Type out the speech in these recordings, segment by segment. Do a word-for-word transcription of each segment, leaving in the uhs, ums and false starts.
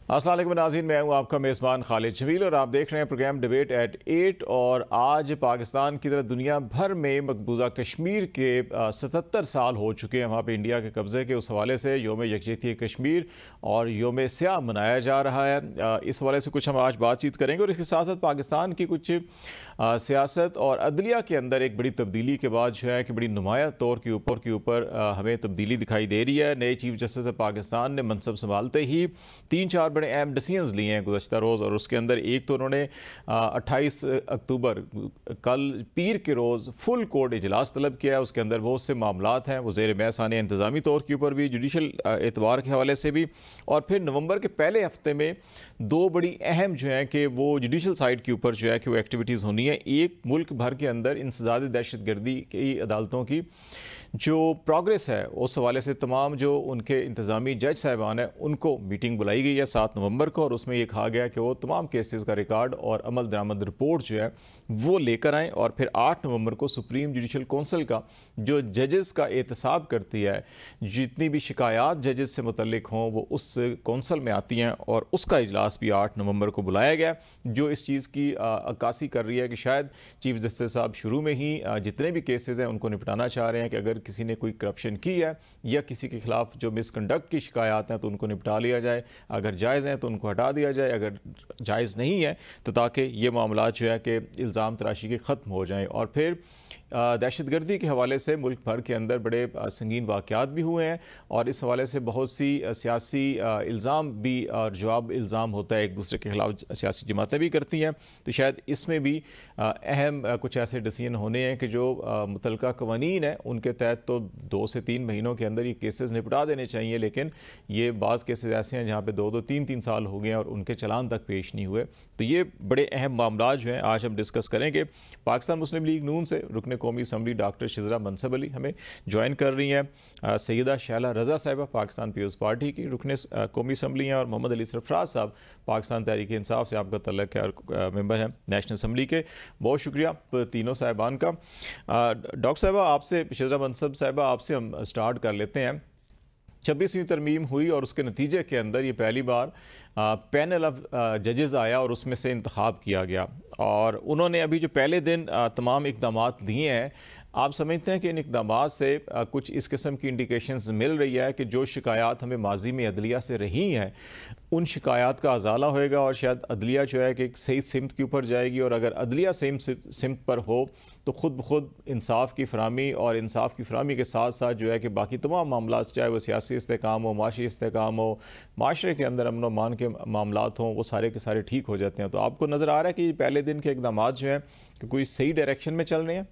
अस्सलाम वालेकुम नाज़रीन, मैं हूं आपका मेज़बान खालिद जमील और आप देख रहे हैं प्रोग्राम डिबेट एट एट। और आज पाकिस्तान की तरह दुनिया भर में मकबूजा कश्मीर के सतहत्तर साल हो चुके हैं। वहाँ पे इंडिया के कब्ज़े के उस हवाले से योम यकजहती कश्मीर और योम स्याह मनाया जा रहा है। इस हवाले से कुछ हम आज बातचीत करेंगे और इसके साथ साथ पाकिस्तान की कुछ सियासत और अदलिया के अंदर एक बड़ी तब्दीली के बाद जो है कि बड़ी नुमाया तौर के ऊपर के ऊपर हमें तब्दीली दिखाई दे रही है। नए चीफ जस्टिस पाकिस्तान ने मनसब संभालते ही तीन चार बड़े अहम डिसीजंस लिए हैं गुज़श्ता रोज़, और उसके अंदर एक तो उन्होंने अट्ठाईस अक्टूबर कल पीर के रोज़ फुल कोर्ट इजलास तलब किया है। उसके अंदर बहुत से मामलात हैं, वो ज़ेर बहस आने इंतज़ामी तौर के ऊपर भी, जुडिशल एतबार के हवाले से भी। और फिर नवंबर के पहले हफ्ते में दो बड़ी अहम जो है कि वो जुडिशल साइड के ऊपर जो है कि वो एक्टिविटीज़ होनी है। एक, मुल्क भर के अंदर इंसदाद दहशत गर्दी की अदालतों की जो प्रोग्रेस है उस हवाले से तमाम जो उनके इंतज़ामी जज साहिबान हैं उनको मीटिंग बुलाई गई है सात नवंबर को, और उसमें ये कहा गया कि वो तमाम केसेस का रिकॉर्ड और अमल दरामद रिपोर्ट जो है वो लेकर आएँ। और फिर आठ नवंबर को सुप्रीम जुडिशल कौंसिल का जो जजेस का एहतसाब करती है, जितनी भी शिकायत जजेस से मुतल्लिक हों वो उस कौंसिल में आती हैं, और उसका इजलास भी आठ नवंबर को बुलाया गया, जो इस चीज़ की अक्कासी कर रही है कि शायद चीफ जस्टिस साहब शुरू में ही जितने भी केसेस हैं उनको निपटाना चाह रहे हैं कि अगर किसी ने कोई करप्शन की है या किसी के खिलाफ जो मिसकंडक्ट की शिकायत हैं तो उनको निपटा लिया जाए, अगर जायज़ हैं तो उनको हटा दिया जाए, अगर जायज़ नहीं है तो ताकि ये मामला जो है कि इल्ज़ाम तराशी के ख़त्म हो जाएं। और फिर दहशतगर्दी के हवाले से मुल्क भर के अंदर बड़े संगीन वाक़यात भी हुए हैं, और इस हवाले से बहुत सी सियासी इल्ज़ाम भी और जवाब इल्ज़ाम होता है, एक दूसरे के खिलाफ सियासी जमातें भी करती हैं। तो शायद इसमें भी अहम कुछ ऐसे डिसीजन होने हैं कि जो मुतल्लिका कवानीन हैं उनके तहत तो दो से तीन महीनों के अंदर ये केसेस निपटा देने चाहिए, लेकिन ये बाज़ केसेस ऐसे हैं जहाँ पर दो दो तीन तीन साल हो गए हैं और उनके चलान तक पेश नहीं हुए। तो ये बड़े अहम मामला जो हैं आज हम डिस्कस करेंगे। पाकिस्तान मुस्लिम लीग नून से रुकने कौमी असम्बली डॉक्टर शिजरा मनसब अली हमें ज्वाइन कर रही हैं। सैयदा शैला रज़ा साहिबा पाकिस्तान पीपल्स पार्टी की रुकने कौमी असम्बली हैं, और मोहम्मद अली सरफराज साहब पाकिस्तान तहरीक इंसाफ से आपका तल्लुक़ है और मेंबर हैं नेशनल असम्बली के। बहुत शुक्रिया तीनों साहिबान का। डॉक्टर साहिबा आपसे, शिजरा मनसब साहिबा आपसे हम स्टार्ट कर लेते हैं। छब्बीसवीं तरमीम हुई और उसके नतीजे के अंदर ये पहली बार पैनल ऑफ जजेस आया और उसमें से इंतखाब किया गया, और उन्होंने अभी जो पहले दिन आ, तमाम इक़दामात लिए हैं, आप समझते हैं कि इन इक़दामात से आ, कुछ इस किस्म की इंडिकेशंस मिल रही है कि जो शिकायत हमें माजी में अदलिया से रही हैं उन शिकायत का अजाला होएगा और शायद अदलिया जो है कि एक सही सिमत के ऊपर जाएगी, और अगर अदलिया सही सिमत पर हो तो ख़ुद ब खुद इंसाफ की फरामी और इंसाफ की फरामी के साथ साथ जो है कि बाकी तमाम मामला, चाहे वो सियासी इस्तेकाम हो, माशी इस्तेकाम हो, माशरे के अंदर अमन व मान के मामलात हों, वो सारे के सारे ठीक हो जाते हैं। तो आपको नज़र आ रहा है कि पहले दिन के इक़दामात जो हैं कि कोई सही डायरेक्शन में चल रहे हैं?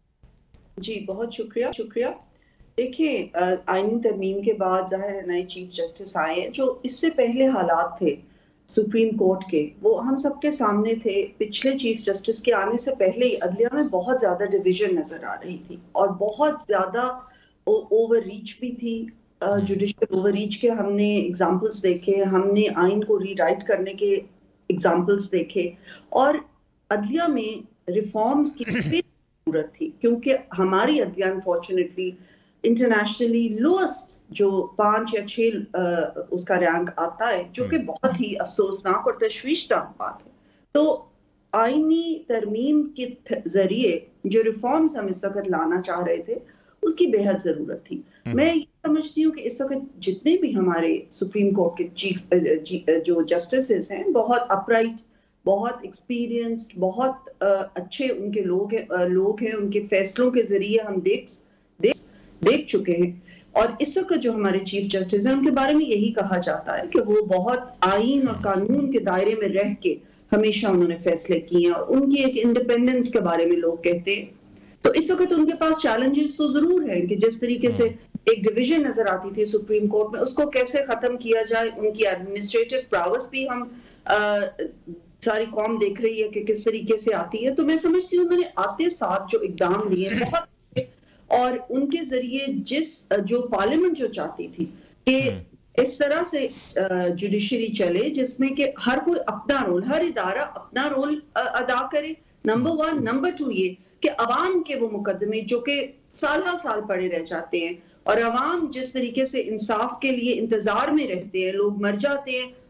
जी बहुत शुक्रिया शुक्रिया देखिए, आईनी तरमीम के बाद ज़ाहिर नए चीफ जस्टिस आए हैं। जो इससे पहले हालात थे सुप्रीम कोर्ट के, वो हम सबके सामने थे। पिछले चीफ जस्टिस के आने से पहले ही अदलिया में बहुत ज़्यादा डिवीजन नज़र आ रही थी और बहुत ज़्यादा ओवर रीच भी थी। जुडिशल ओवर रीच के हमने एग्जाम्पल्स देखे, हमने आइन को रीराइट करने के एग्जाम्पल्स देखे, और अदलिया में रिफॉर्म्स की जरूरत थी, क्योंकि हमारी अदलिया अनफॉर्चुनेटली इंटरनेशनली लोएस्ट जो पांच या छह उसका रैंक आता है, जो कि बहुत ही अफसोसनाक और तशवीशनाक बात है। तो आईनी तरमीम के जरिए जो रिफॉर्म्स हम इस वक्त लाना चाह रहे थे उसकी बेहद जरूरत थी। मैं ये समझती हूँ कि इस वक्त जितने भी हमारे सुप्रीम कोर्ट के चीफ जो जस्टिस हैं बहुत अपराइट, बहुत एक्सपीरियंस्ड, बहुत अच्छे उनके लोग हैं लोग हैं उनके फैसलों के जरिए हम देख देख देख चुके हैं। और इस वक्त जो हमारे चीफ जस्टिस हैं उनके बारे में यही कहा जाता है कि वो बहुत आइन और कानून के दायरे में रह के हमेशा उन्होंने फैसले किए हैं, और उनकी एक इंडिपेंडेंस के बारे में लोग कहते हैं। तो इस वक्त उनके पास चैलेंजेस तो जरूर हैं कि जिस तरीके से एक डिवीजन नजर आती थी सुप्रीम कोर्ट में, उसको कैसे खत्म किया जाए। उनकी एडमिनिस्ट्रेटिव प्रावस भी हम आ, सारी कौम देख रही है कि किस तरीके से आती है। तो मैं समझती हूँ उन्होंने आते साथ जो इकदाम लिए बहुत, और उनके जरिए जिस जो पार्लियामेंट जो चाहती थी कि इस तरह से जुडिशरी चले जिसमें कि हर कोई अपना रोल, हर इदारा अपना रोल अदा करे, नंबर वन। नंबर टू ये कि अवाम के वो मुकदमे जो कि साल हर साल पड़े रह जाते हैं, और अवाम जिस तरीके से इंसाफ के लिए इंतजार में रहते हैं, लोग मर जाते हैं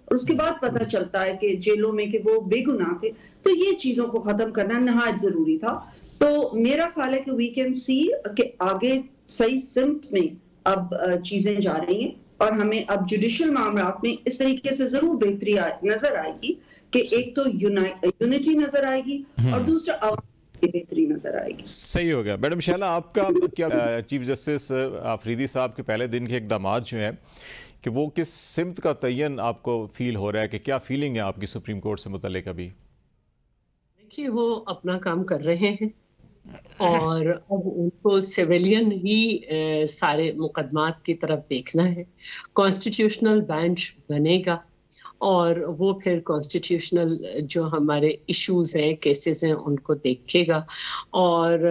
और उसके बाद पता चलता है कि जेलों में कि वो बेगुनाह थे। तो ये चीजों को खत्म करना नहायत जरूरी था। तो मेरा ख्याल है कि वी कैन सी कि आगे सही सिमत में अब चीजें जा रही हैं और हमें अब जुडिशल मामलात में इस तरीके से जरूर बेहतरी नजर आएगी कि एक तो यूनिटी नजर आएगी और दूसरा आवाज की बेहतरी नजर आएगी। सही हो गया। मैडम शैला, आपका क्या चीफ जस्टिस आफरीदी साहब के पहले दिन के इकदाम जो हैं कि वो किस सिमत का तयन आपको फील हो रहा है, कि क्या फीलिंग है आपकी सुप्रीम कोर्ट से मुतल्लिक? अभी देखिए, वो अपना काम कर रहे हैं और अब उनको सिविलियन ही ए, सारे मुकदमात की तरफ देखना है। कॉन्स्टिट्यूशनल बेंच बनेगा और वो फिर कॉन्स्टिट्यूशनल जो हमारे इश्यूज हैं, केसेस हैं, उनको देखेगा। और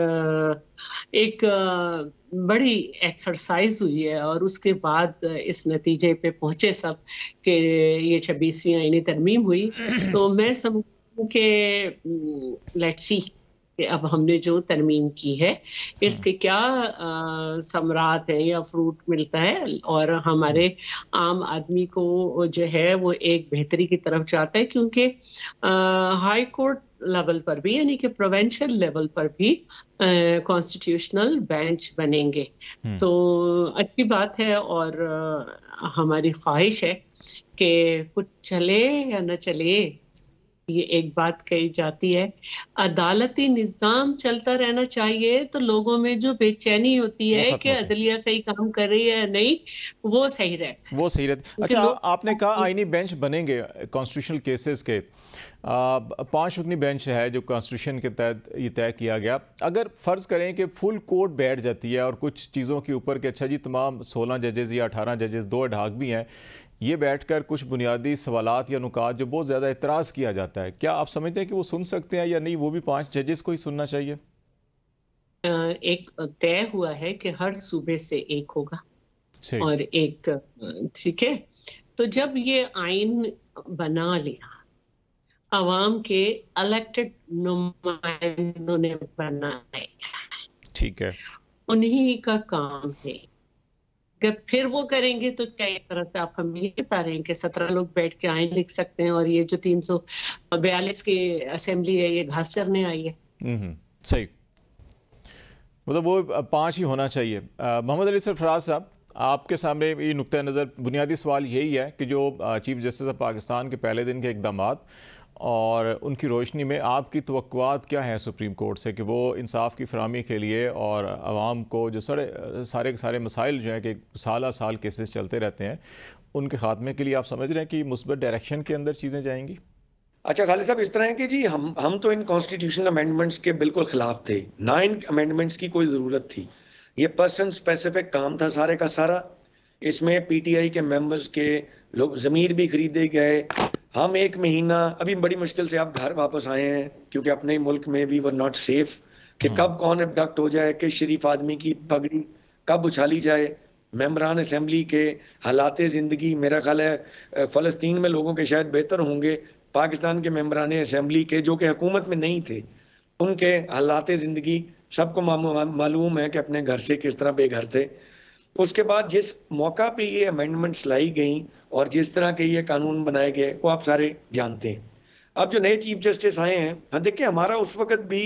एक बड़ी एक्सरसाइज हुई है और उसके बाद इस नतीजे पे पहुंचे सब कि ये छब्बीसवीं आईनी तरमीम हुई। तो मैं समझती हूँ कि लेट्स सी कि अब हमने जो तरमीम की है इसके क्या समरात है या फ्रूट मिलता है और हमारे आम आदमी को जो है वो एक बेहतरी की तरफ जाता है, क्योंकि हाई कोर्ट लेवल पर भी यानी कि प्रोविंशियल लेवल पर भी कॉन्स्टिट्यूशनल बेंच बनेंगे। तो अच्छी बात है और आ, हमारी ख्वाहिश है कि कुछ चले या न चले, ये एक बात कही जाती है, अदालती निज़ाम चलता रहना चाहिए। तो लोगों में जो बेचैनी होती है कि अदलिया सही काम कर रही है या नहीं, वो सही रहता है, वो सही रहता है। अच्छा, आपने कहा आईनी बेंच बनेंगे कॉन्स्टिट्यूशनल केसेस के, पांच रुकनी बेंच है जो कॉन्स्टिट्यूशन के तहत ये तय किया गया। अगर फ़र्ज़ करें कि फुल कोर्ट बैठ जाती है और कुछ चीज़ों के ऊपर कि अच्छा जी तमाम सोलह जजेस या अठारह जजेस, दो अडाक भी हैं, ये बैठकर कुछ बुनियादी सवालात या नुकात जो बहुत ज़्यादा इतराज़ किया जाता है, क्या आप समझते हैं कि वो सुन सकते हैं या नहीं? वो भी पांच जजेस को ही सुनना चाहिए? एक तय हुआ है कि हर सूबे से एक होगा और एक, ठीक है। तो जब ये आइन बना लिया, अवाम के इलेक्टेड नुमाइंदों ने बनाए, ठीक है, उन्हीं का काम है। फिर वो करेंगे तो क्या एक तरह से आप हम ये बता रहे हैं कि सत्रह लोग बैठ के आइन लिख सकते हैं और ये जो तीन सौ बयालीस की असेंबली है ये घास चरने आई है? सही, मतलब वो पांच ही होना चाहिए। मोहम्मद अली सरफराज साहब, आपके सामने ये नुक्ता नज़र, बुनियादी सवाल यही है कि जो चीफ जस्टिस ऑफ पाकिस्तान के पहले दिन के इक़दामात और उनकी रोशनी में आपकी तवक्कुआत क्या है सुप्रीम कोर्ट से कि वो इंसाफ की फराहमी के लिए और आवाम को जो सारे सारे के सारे मसाइल जो हैं कि साल साल केसेस चलते रहते हैं, उनके खात्मे के लिए आप समझ रहे हैं कि मुस्बत डायरेक्शन के अंदर चीज़ें जाएंगी? अच्छा खालिद साहब, इस तरह है कि जी हम हम तो इन कॉन्स्टिट्यूशनल अमेंडमेंट्स के बिल्कुल खिलाफ थे, ना इन अमेंडमेंट्स की कोई ज़रूरत थी। ये पर्सन स्पेसिफिक काम था सारे का सारा। इसमें पीटीआई के मेंबर्स के लोग ज़मीर भी खरीदे गए। हम एक महीना अभी बड़ी मुश्किल से आप घर वापस आए हैं क्योंकि अपने मुल्क में वी वर नॉट सेफ कि कब कौन अबडक्ट हो जाए, कि शरीफ आदमी की पगड़ी कब उछाली जाए। मेंबरान असेंबली के हालात ज़िंदगी, मेरा ख्याल है फ़लस्तीन में लोगों के शायद बेहतर होंगे, पाकिस्तान के मेंबरान असेंबली के जो कि हुकूमत में नहीं थे, उनके हालात ज़िंदगी सबको मालूम है कि अपने घर से किस तरह बेघर थे। उसके बाद जिस मौका पे ये अमेंडमेंट्स लाई गई और जिस तरह के ये कानून बनाए गए वो आप सारे जानते हैं। अब जो नए चीफ जस्टिस आए हैं, हाँ देखिए, हमारा उस वक्त भी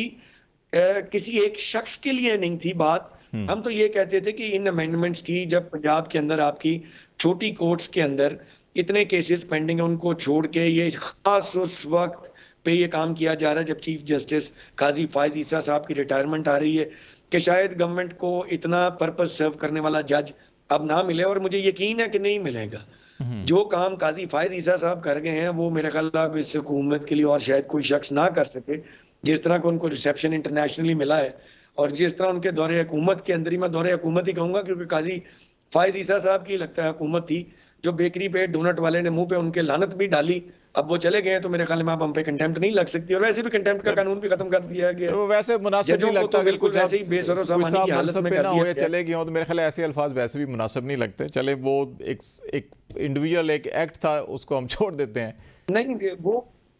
आ, किसी एक शख्स के लिए नहीं थी बात। हम तो ये कहते थे कि इन अमेंडमेंट्स की, जब पंजाब के अंदर आपकी छोटी कोर्ट्स के अंदर इतने केसेस पेंडिंग है, उनको छोड़ के ये खास उस वक्त पे ये काम किया जा रहा है जब चीफ जस्टिस काजी फायज ईसा साहब की रिटायरमेंट आ रही है, कि शायद गवर्नमेंट को इतना पर्पस सर्व करने वाला जज अब ना मिले, और मुझे यकीन है कि नहीं मिलेगा। जो काम काजी फायज ईसा साहब कर गए हैं वो मेरे ख्याल अब इस हुकूमत के लिए और शायद कोई शख्स ना कर सके। जिस तरह को उनको रिसेप्शन इंटरनेशनली मिला है और जिस तरह उनके दौरे हुकूमत के अंदर ही, मैं दौरे हुकूमत ही कहूंगा क्योंकि काजी फायज ईसा साहब की लगता है हुकूमत थी जो बेकरी पे डोनट वाले ने मुंह पे उनके लानत भी डाली। अब वो चले गए तो मेरे ख्याल में आप हम पे कंटेम्प्ट नहीं लग सकती, और वैसे भी कंटेम्प्ट का कानून भी खत्म कर दिया गया। वो वैसे मुनासिब नहीं लगता, तो बिल्कुल वैसे ही बेसरो सामानी की हालत में कर दिया चले गए हो, तो मेरे ख्याल ऐसे अल्फाज वैसे भी मुनासिब नहीं लगते। चले वो एक एक इंडिविजुअल एक एक्ट था, उसको हम छोड़ देते हैं। नहीं, वो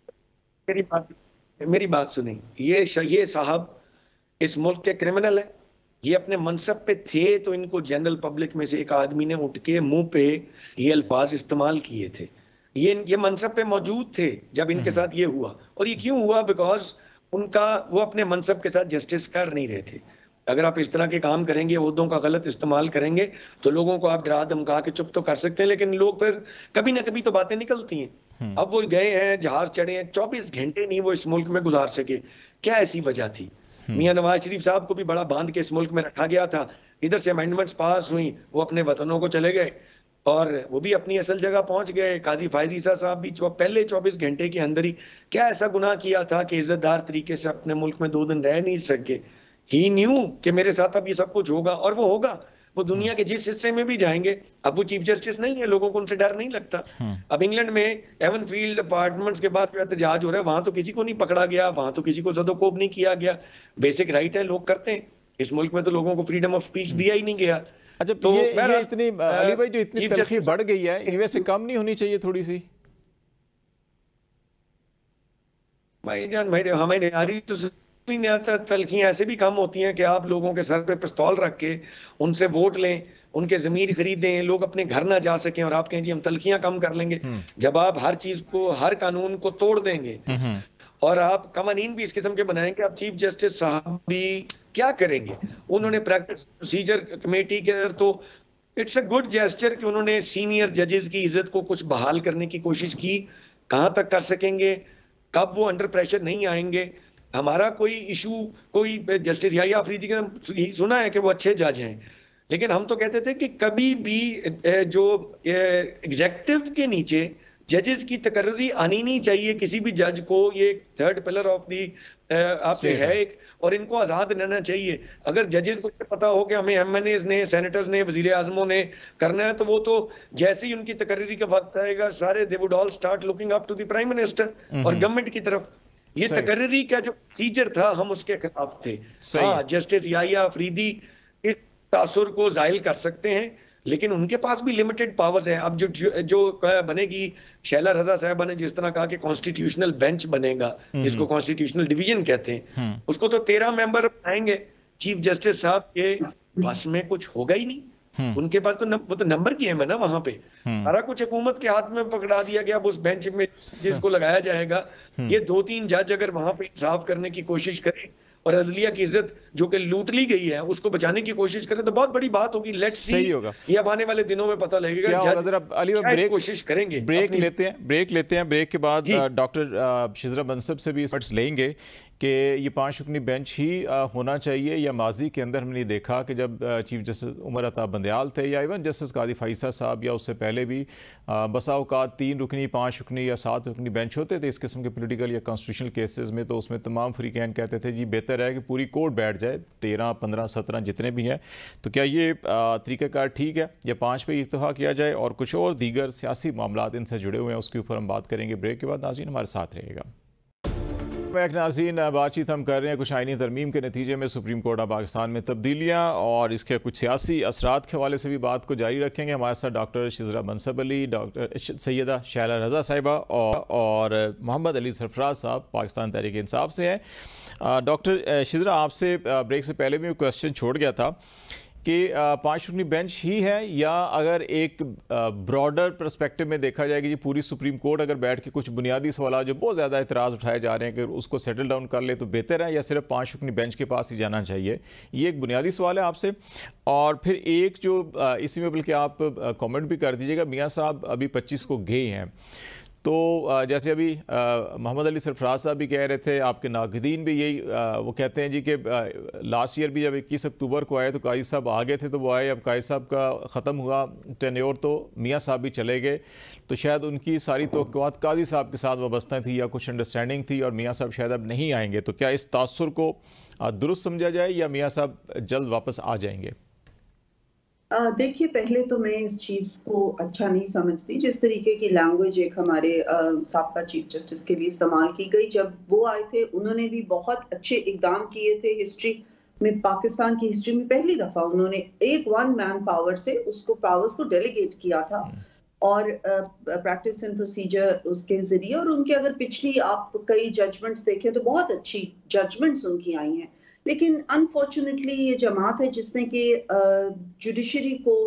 मेरी बात मेरी बात सुनी, ये ये साहब इस मुल्क के क्रिमिनल है, ये अपने मनसब पे थे तो इनको जनरल पब्लिक में से एक आदमी ने उठ के मुंह पे ये अल्फाज इस्तेमाल किए थे। ये ये मनसब पे मौजूद थे जब इनके साथ ये हुआ। और ये क्यों हुआ? बिकॉज उनका वो अपने मनसब के साथ जस्टिस कर नहीं रहे थे। अगर आप इस तरह के काम करेंगे, ओहदों का गलत इस्तेमाल करेंगे, तो लोगों को आप डरा धमका के चुप तो कर सकते हैं, लेकिन लोग फिर कभी ना कभी तो बातें निकलती हैं। अब वो गए हैं, जहाज चढ़े हैं, चौबीस घंटे नहीं वो इस मुल्क में गुजार सके। क्या ऐसी वजह थी? मियां नवाज शरीफ साहब को भी बड़ा बांध के इस मुल्क में रखा गया था। इधर से अमेंडमेंट्स पास हुई, वो अपने वतनों को चले गए और वो भी अपनी असल जगह पहुंच गए। काजी फायज ईसा साहब भी पहले चौबीस घंटे के अंदर ही क्या ऐसा गुनाह किया था कि इज्जतदार तरीके से अपने मुल्क में दो दिन रह नहीं सके। ही न्यू कि मेरे साथ अब ये सब कुछ होगा, और वो होगा। वो दुनिया के जिस हिस्से में भी जाएंगे, अब वो चीफ जस्टिस नहीं है, लोगों को उनसे डर नहीं लगता। अब इंग्लैंड में एवन फील्ड अपार्टमेंट्स के बाद जो एहतजाज हो रहा है, वहां तो किसी को नहीं पकड़ा गया, वहां तो किसी को ज़दोकोब नहीं किया गया। बेसिक राइट है, लोग करते हैं। इस मुल्क में तो लोगों को फ्रीडम ऑफ स्पीच दिया ही नहीं गया। अच्छा, तो ये, ये इतनी अली भाई जो इतनी तलखी बढ़ गई है, ये वैसे कम नहीं होनी चाहिए थोड़ी सी? भाई जान भाई हमें आ रही तो नहीं आता। तलखियां ऐसे भी कम होती हैं कि आप लोगों के सर पे पिस्तौल रख के उनसे वोट लें, उनके जमीर खरीदें, लोग अपने घर ना जा सकें, और आप कहें जी हम तलखियां कम कर लेंगे। जब आप हर चीज को, हर कानून को तोड़ देंगे और आप कवानीन भी इस किस्म के बनाएंगे, आप चीफ जस्टिस साहब भी क्या करेंगे? उन्होंने प्रैक्टिस प्रोसीजर कमेटी के अंदर तो इट्स अ गुड जेस्चर कि उन्होंने सीनियर जजेस की इज्जत को कुछ बहाल करने की कोशिश की। कहां तक कर सकेंगे? कब वो अंडर प्रेशर नहीं आएंगे? हमारा कोई इशू, कोई जस्टिस याहिया अफरीदी का सुना है कि वो अच्छे जज हैं, लेकिन हम तो कहते थे कि कभी भी जो एग्जेक्टिव के नीचे जजेस की तकर्री आनी नहीं चाहिए किसी भी जज को। ये थर्ड पिलर ऑफ दी आप है एक, और इनको आजाद रहना चाहिए। अगर जजेस को पता हो कि हमें एम एन एज ने, सेनेटर्स ने, वजीर आजमों ने करना है, तो वो तो जैसे ही उनकी तकर्री का वक्त आएगा, सारे they would all start looking up to the prime minister और गवर्नमेंट की तरफ। ये तकर्री का जो प्रोसीजर था, हम उसके खिलाफ थे। हाँ, जस्टिस याहिया अफरीदी इस तासुर को जाहिल कर सकते हैं, लेकिन उनके पास भी लिमिटेड पावर्स हैं। अब जो जो बनेगी, शैला रजा साहबा ने जिस तरह कहा कि कॉन्स्टिट्यूशनल बेंच बनेगा, जिसको कॉन्स्टिट्यूशनल डिवीजन कहते हैं, उसको तो तेरह मेंबर बनाएंगे। चीफ जस्टिस साहब के बस में कुछ होगा ही नहीं। उनके पास तो न, वो तो नंबर गेम है ना वहां पे। सारा कुछ हुकूमत के हाथ में पकड़ा दिया गया। अब उस बेंच में जिसको लगाया जाएगा, ये दो तीन जज अगर वहां पे इंसाफ करने की कोशिश करें और अदलिया की इज्जत जो कि लूट ली गई है उसको बचाने की कोशिश करें, तो बहुत बड़ी बात होगी। लेट्स सी, ये अब आने वाले दिनों में पता लगेगा। अली ब्रेक कोशिश करेंगे, ब्रेक लेते हैं ब्रेक लेते हैं ब्रेक के बाद डॉक्टर शिजरा बंसब से भी इस लेंगे कि ये पांच रुकनी बेंच ही होना चाहिए, या माजी के अंदर हमने देखा कि जब चीफ जस्टिस उमर अता बंदयाल थे, या इवन जस्टिस कादी फाइसा साहब, या उससे पहले भी बसा औकात तीन रुकनी, पाँच रुकनी या सात रुकनी बेंच होते थे इस किस्म के पॉलिटिकल या कॉन्स्टिट्यूशनल केसेस में। तो उसमें तमाम फ्रीकैन कहते थे जी बेहतर है कि पूरी कोर्ट बैठ जाए, तेरह पंद्रह सत्रह जितने भी हैं। तो क्या ये तरीक़ाकार ठीक है, या पाँच पे इत्तेफाक किया जाए? और कुछ और दीगर सियासी मामला इनसे जुड़े हुए हैं, उसके ऊपर हम बात करेंगे ब्रेक के बाद। नाज़रीन हमारे साथ रहेगा। एक नाज़रीन बातचीत हम कर रहे हैं कुछ आईनी तरमीम के नतीजे में सुप्रीम कोर्ट ऑफ पाकिस्तान में तब्दीलियाँ और इसके कुछ सियासी असरात के हवाले से भी बात को जारी रखेंगे। हमारे साथ डॉक्टर शिजरा बंसब अली, डॉक्टर सैयदा शैला रजा साहिबा और, और मोहम्मद अली सरफराज साहब पाकिस्तान तहरीक इंसाफ से हैं। डॉक्टर शिजरा, आपसे ब्रेक से पहले भी क्वेश्चन छोड़ गया था कि पाँच रुकनी बेंच ही है, या अगर एक ब्रॉडर पर्सपेक्टिव में देखा जाए कि ये पूरी सुप्रीम कोर्ट अगर बैठ के कुछ बुनियादी सवाल जो बहुत ज़्यादा इतराज़ उठाए जा रहे हैं कि उसको सेटल डाउन कर ले तो बेहतर है, या सिर्फ पाँच रुकनी बेंच के पास ही जाना चाहिए? ये एक बुनियादी सवाल है आपसे। और फिर एक जो इसी में बल्कि आप कमेंट भी कर दीजिएगा, मियाँ साहब अभी पच्चीस को गए हैं, तो जैसे अभी मोहम्मद अली सरफराज साहब भी कह रहे थे, आपके नाक़दीन भी यही वो कहते हैं जी कि लास्ट ईयर भी जब इक्कीस अक्टूबर को आए तो काजी साहब आ गए थे, तो वो आए, अब काजी साहब का ख़त्म हुआ टेन्योर तो मियाँ साहब भी चले गए, तो शायद उनकी सारी तवक्कुआत काजी साहब के साथ वाबस्ता थी या कुछ अंडरस्टैंडिंग थी, और मियाँ साहब शायद अब नहीं आएंगे। तो क्या इस तासुर को दुरुस्त समझा जाए, या मियाँ साहब जल्द वापस आ जाएंगे? देखिए, पहले तो मैं इस चीज को अच्छा नहीं समझती जिस तरीके की लैंग्वेज एक हमारे साबका चीफ जस्टिस के लिए इस्तेमाल की गई। जब वो आए थे उन्होंने भी बहुत अच्छे इकदाम किए थे। हिस्ट्री में, पाकिस्तान की हिस्ट्री में पहली दफा उन्होंने एक वन मैन पावर से उसको पावर्स को डेलीगेट किया था, और प्रैक्टिस एंड प्रोसीजर उसके जरिए, और उनके अगर पिछली आप कई जजमेंट्स देखें तो बहुत अच्छी जजमेंट्स उनकी आई हैं। लेकिन अनफॉर्चुनेटली ये जमात है जिसने कि जुडिशरी को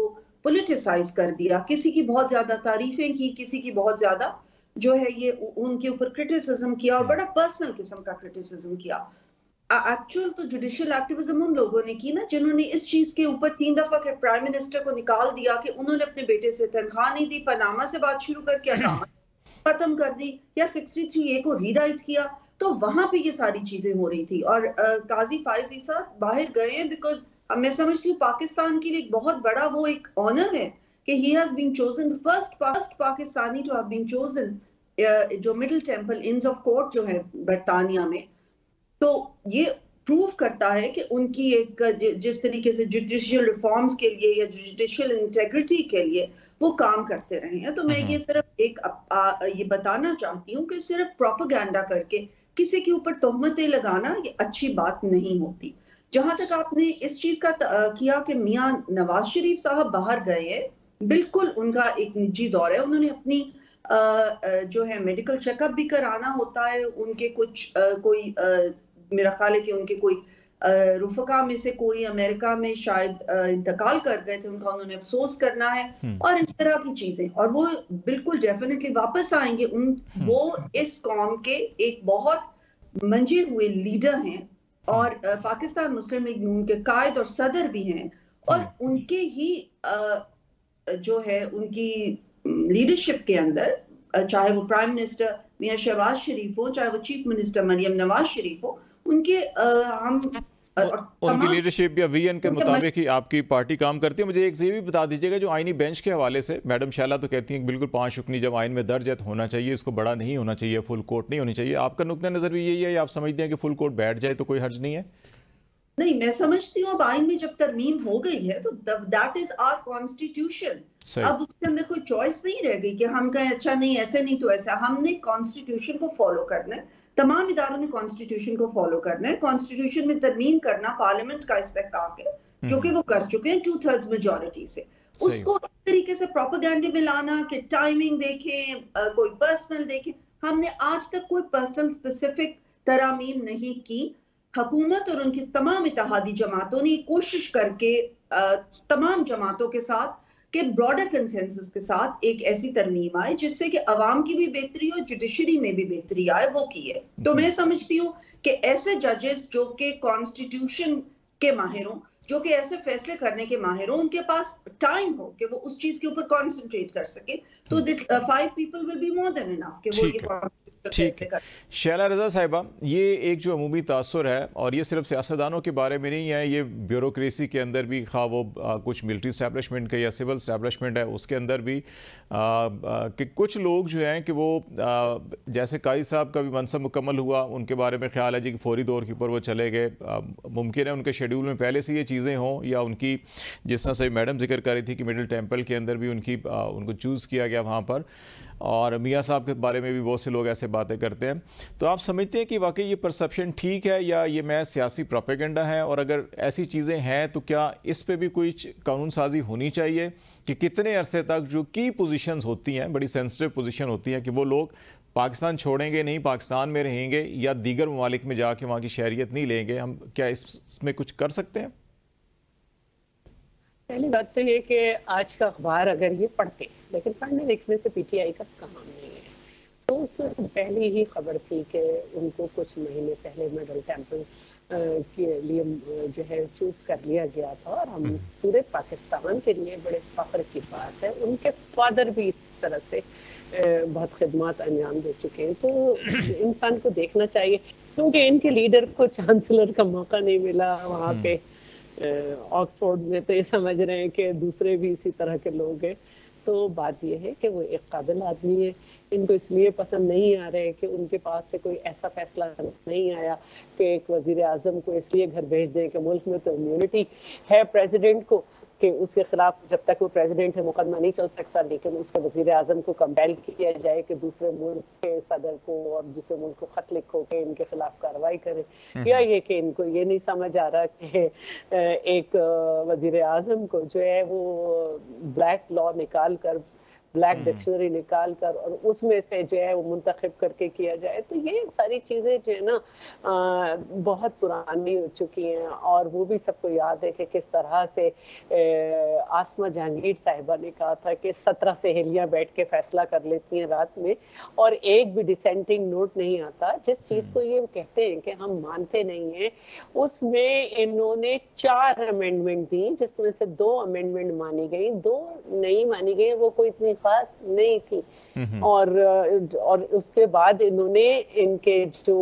पोलिटिसाइज कर दिया, किसी की बहुत ज्यादा तारीफें की, किसी की बहुत ज्यादा जो है ये उनके ऊपर क्रिटिसिज्म किया और बड़ा पर्सनल किस्म का क्रिटिसिज्म किया। एक्चुअल तो जुडिशियल एक्टिविज्म उन लोगों ने की ना जिन्होंने इस चीज के ऊपर तीन दफा के प्राइम मिनिस्टर को निकाल दिया कि उन्होंने अपने बेटे से तनख्वाह नहीं दी, पनामा से बात शुरू करके अटामा खत्म कर दी या सिक्सटी थ्री ए को रीराइट किया, तो वहां पे ये सारी चीजें हो रही थी। और uh, काजी फायज ईसा बाहर गए हैं बिकॉज मैं समझती हूँ पाकिस्तान के लिए एक बहुत बड़ा वो एक ऑनर है कि he has been chosen first first Pakistani to have been chosen जो Middle Temple inns of court जो है बरतानिया में। तो ये प्रूव करता है कि उनकी एक जिस तरीके से जुडिशियल रिफॉर्म्स के लिए या जुडिशियल इंटेग्रिटी के लिए वो काम करते रहे हैं। तो मैं ये सिर्फ एक आ, ये बताना चाहती हूँ कि सिर्फ प्रोपेगेंडा करके किसी के ऊपर तोहमतें लगाना ये अच्छी बात नहीं होती। जहां तक आपने इस चीज का किया कि मियां नवाज शरीफ साहब बाहर गए हैं, बिल्कुल उनका एक निजी दौर है, उन्होंने अपनी आ, जो है मेडिकल चेकअप भी कराना होता है। उनके कुछ आ, कोई आ, मेरा ख्याल है कि उनके कोई रुफका में से कोई अमेरिका में शायद इंतकाल कर गए थे, उनका उन्होंने अफसोस करना है और इस तरह की चीजें, और वो बिल्कुल डेफिनेटली वापस आएंगे। उन वो इस कौम के एक बहुत मंजे हुए लीडर हैं और पाकिस्तान मुस्लिम लीग नून के कायद और सदर भी हैं, और उनके ही जो है उनकी लीडरशिप के अंदर, चाहे वो प्राइम मिनिस्टर मियां शहबाज शरीफ हो, चाहे वो चीफ मिनिस्टर मरियम नवाज शरीफ हो, उनके आ, हम उनकी लीडरशिप या विजन के मुताबिक ही आपकी पार्टी काम करती है। मुझे एक ये भी बता दीजिएगा जो आईनी बेंच के हवाले से, मैडम शैला तो कहती हैं कि बिल्कुल पांच रुकनी जब आइन में दर्ज है तो होना चाहिए, इसको बड़ा नहीं होना चाहिए, फुल कोर्ट नहीं होनी चाहिए। आपका नुक्ता नज़र भी यही है या आप समझते हैं कि फुल कोर्ट बैठ जाए तो कोई हर्ज नहीं है? नहीं, मैं समझती हूँ अब आइन में जब तरमीम हो गई है तो दैट इज आवर कॉन्स्टिट्यूशन। अब उसके अंदर कोई चॉइस नहीं रह गई कि हम कहें अच्छा नहीं ऐसे नहीं तो ऐसा। हमने कॉन्स्टिट्यूशन को फॉलो करना है, तमाम इदारों ने कॉन्स्टिट्यूशन को फॉलो करना है। कॉन्स्टिट्यूशन में तरमीम करना पार्लियामेंट का इस वक्त आके, जो कि वो कर चुके हैं टू थर्ड्स मेजोरिटी से, उसको इस तरीके से प्रोपेगेंडे में लाना कि टाइमिंग देखें, कोई पर्सनल देखें, हमने आज तक कोई पर्सनल स्पेसिफिक तरामीम नहीं की। हुकूमत और उनकी तमाम इत्तेहादी जमातों ने कोशिश करके तमाम जमातों के साथ के ब्रॉडर कंसेंसस के साथ एक ऐसी तरमीम आए जिससे कि अवाम की भी बेहतरी हो, जुडिशरी में भी बेहतरी आए, वो की है। तो मैं समझती हूँ कि ऐसे जजेस जो कि कॉन्स्टिट्यूशन के माहिर हों, जो कि ऐसे फैसले करने के माहिर हों, उनके पास टाइम हो कि वो उस चीज के ऊपर कॉन्सेंट्रेट कर सके, तो five people will be more than enough कि वो ये ठीक है। शैला रजा साहिबा, ये एक जो अमूमी तासुर है, और ये सिर्फ सियासतदानों के बारे में नहीं है, ये ब्यूरोक्रेसी के अंदर भी, खा वो आ, कुछ मिलिट्री स्टैब्लिशमेंट का या सिविल स्टैब्लिशमेंट है उसके अंदर भी आ, आ, कि कुछ लोग जो हैं कि वो आ, जैसे काजी साहब का भी मनसब मुकम्मल हुआ, उनके बारे में ख्याल है जी कि फौरी दौर के ऊपर वो चले गए। मुमकिन है उनके शेड्यूल में पहले से ये चीज़ें हों, या उनकी जिस तरह से मैडम जिक्र कर रही थी कि मिडिल टेम्पल के अंदर भी उनकी आ, उनको चूज़ किया गया वहाँ पर, और मियाँ साहब के बारे में भी बहुत से लोग ऐसे बातें करते हैं। तो आप समझते हैं कि वाकई ये परसेप्शन ठीक है या ये मैं सियासी प्रोपेगेंडा है? और अगर ऐसी चीज़ें हैं तो क्या इस पे भी कोई कानून साजी होनी चाहिए कि कितने अरसे तक जो की पोजीशंस होती हैं, बड़ी सेंसिटिव पोजीशन होती हैं, कि वो लोग पाकिस्तान छोड़ेंगे नहीं, पाकिस्तान में रहेंगे या दीगर ममालिक में जाके वहाँ की शहरियत नहीं लेंगे, हम क्या इसमें कुछ कर सकते हैं? पहली बात तो ये कि आज का अखबार अगर ये पढ़ते, लेकिन पढ़ने लिखने से पीटीआई का काम नहीं है, तो उसमें तो पहली ही खबर थी कि उनको कुछ महीने पहले मिडिल टेंपल के लिए जो है चूज कर लिया गया था, और हम पूरे पाकिस्तान के लिए बड़े फख्र की बात है। उनके फादर भी इस तरह से बहुत खिदमत अंजाम दे चुके हैं, तो इंसान को देखना चाहिए, क्योंकि इनके लीडर को चांसलर का मौका नहीं मिला वहाँ पे ऑक्सफोर्ड में, तो ये समझ रहे हैं कि दूसरे भी इसी तरह के लोग हैं। तो बात यह है कि वो एक काबिल आदमी है, इनको इसलिए पसंद नहीं आ रहे कि उनके पास से कोई ऐसा फैसला नहीं आया कि एक वजीर आजम को इसलिए घर भेज दें कि मुल्क में तो इम्यूनिटी है प्रेसिडेंट को कि उसके खिलाफ जब तक वो प्रेसिडेंट है मुकदमा नहीं चल सकता, लेकिन उसके वजीर आजम को कंपेल किया जाए कि दूसरे मुल्क के सदर को और दूसरे मुल्क को खत लिखो कि इनके खिलाफ कार्रवाई करें, या ये कि इनको ये नहीं समझ आ रहा कि एक वजीर आजम को जो है वो ब्लैक लॉ निकाल कर ब्लैक डिक्शनरी निकाल कर और उसमें से जो है वो मुंतखब करके किया जाए। तो ये सारी चीज़ें जो है ना आ, बहुत पुरानी हो चुकी हैं और वो भी सबको याद है कि किस तरह से ए, आसमा जहांगीर साहिबा ने कहा था कि सत्रह सहेलियां बैठ के फैसला कर लेती हैं रात में और एक भी डिसेंटिंग नोट नहीं आता। जिस चीज़ को ये कहते हैं कि हम मानते नहीं हैं, उसमें इन्होंने चार अमेंडमेंट दी जिसमें से दो अमेंडमेंट मानी गई, दो नहीं मानी गई, वो कोई इतनी खास नहीं थी। और और उसके बाद इन्होंने इनके जो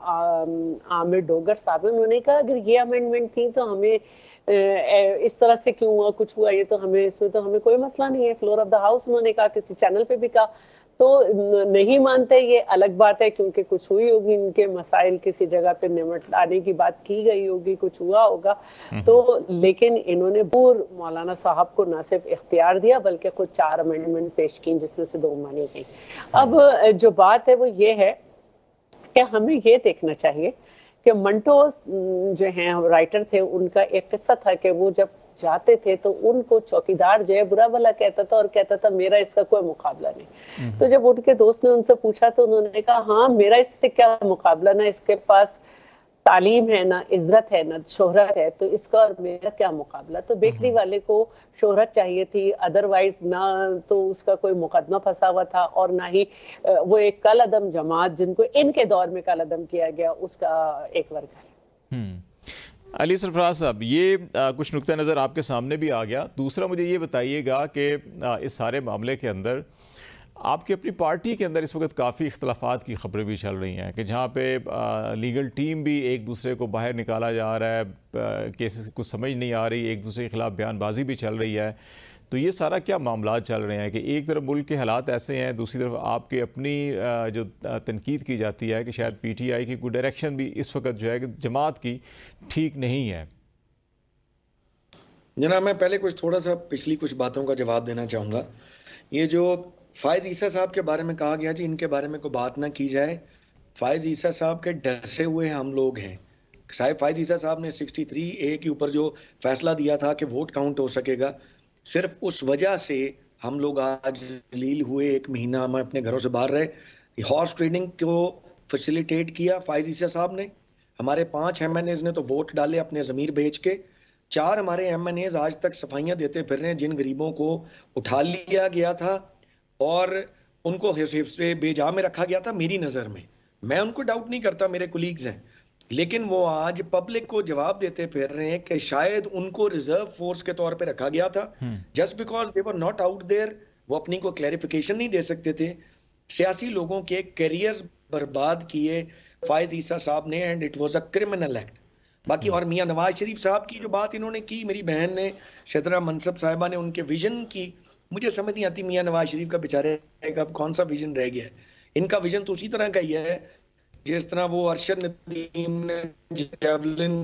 आमिर डोगर साहब, उन्होंने कहा अगर ये अमेंडमेंट थी तो हमें इस तरह से क्यों हुआ, कुछ हुआ, ये तो हमें इसमें तो हमें कोई मसला नहीं है। फ्लोर ऑफ द हाउस उन्होंने कहा, किसी चैनल पे भी कहा, तो नहीं मानते ये अलग बात है क्योंकि कुछ हुई होगी, इनके मसाइल किसी जगह पे निपटाने की बात की गई होगी, कुछ हुआ होगा। तो लेकिन इन्होंने पूर्व मौलाना साहब को न सिर्फ इख्तियार दिया बल्कि खुद चार अमेंडमेंट पेश की जिसमें से दो मानी गई। अब जो बात है वो ये है कि हमें ये देखना चाहिए कि मंटो जो हैं राइटर थे, उनका एक किस्सा था कि वो जब जाते थे तो उनको चौकीदार जो है बुरा भला कहता था और कहता था मेरा इसका कोई मुकाबला नहीं। तो जब उनके दोस्त ने उनसे पूछा तो उन्होंने कहा हाँ मेरा इससे क्या मुकाबला, ना इसके पास तालीम है, ना इज्जत है, ना शोहरत है, तो इसका और मेरा क्या मुकाबला। तो बेकरी वाले को शोहरत चाहिए थी, अदरवाइज ना तो उसका कोई मुकदमा फंसा हुआ था और ना ही वो एक कल अदम जमात जिनको इनके दौर में कल अदम किया गया उसका एक वर्ग है। अली सरफराज साहब, ये आ, कुछ नुक्ता नज़र आपके सामने भी आ गया। दूसरा मुझे ये बताइएगा कि इस सारे मामले के अंदर आपकी अपनी पार्टी के अंदर इस वक्त काफ़ी इख्तलाफात की खबरें भी चल रही हैं कि जहाँ पे आ, लीगल टीम भी एक दूसरे को बाहर निकाला जा रहा है, केसेस कुछ समझ नहीं आ रही, एक दूसरे के खिलाफ बयानबाजी भी चल रही है। तो ये सारा क्या मामला चल रहे हैं कि एक तरफ मुल्क के हालात ऐसे हैं, दूसरी तरफ आपके अपनी जो तनकीद की जाती है कि शायद पीटीआई की कोई डायरेक्शन भी इस वक्त जो है कि जमात की ठीक नहीं है। जनाब, मैं पहले कुछ थोड़ा सा पिछली कुछ बातों का जवाब देना चाहूँगा। ये जो फायज़ ईसा साहब के बारे में कहा गया जी, इनके बारे में कोई बात ना की जाए। फायज़ ईसा साहब के डसे हुए हम लोग हैं। साहब फायज़ ईसा साहब ने सिक्सटी थ्री ए के ऊपर जो फैसला दिया था कि वोट काउंट हो सकेगा, सिर्फ उस वजह से हम लोग आज जलील हुए। एक महीना हम अपने घरों से बाहर रहे। हॉर्स ट्रेडिंग को फैसिलिटेट किया फायज़ ईसा साहब ने। हमारे पांच एम एन एज ने तो वोट डाले अपने ज़मीर बेच के। चार हमारे एम एन एज आज तक सफाइयां देते फिर रहे हैं जिन गरीबों को उठा लिया गया था और उनको हिफ्ज़ बेजा में रखा गया था। मेरी नज़र में, मैं उनको डाउट नहीं करता, मेरे कुलीग्स हैं, लेकिन वो आज पब्लिक को जवाब देते फिर रहे हैं कि शायद उनको रिजर्व फोर्स के तौर पे रखा गया था just because they were not out there. वो अपनी को क्लैरिफिकेशन नहीं दे सकते थे। सियासी लोगों के करियर्स बर्बाद किए फायज़ ईसा साहब ने and it was a criminal act. बाकी और मियां नवाज शरीफ साहब की जो बात इन्होंने की, मेरी बहन ने शतरा मनसब साहिबा ने उनके विजन की, मुझे समझ नहीं आती मियां नवाज शरीफ का बेचारे का कौन सा विजन रह गया है। इनका विजन तो उसी तरह का ही है जिस तरह वो अरशद नदीम ने जेवलिन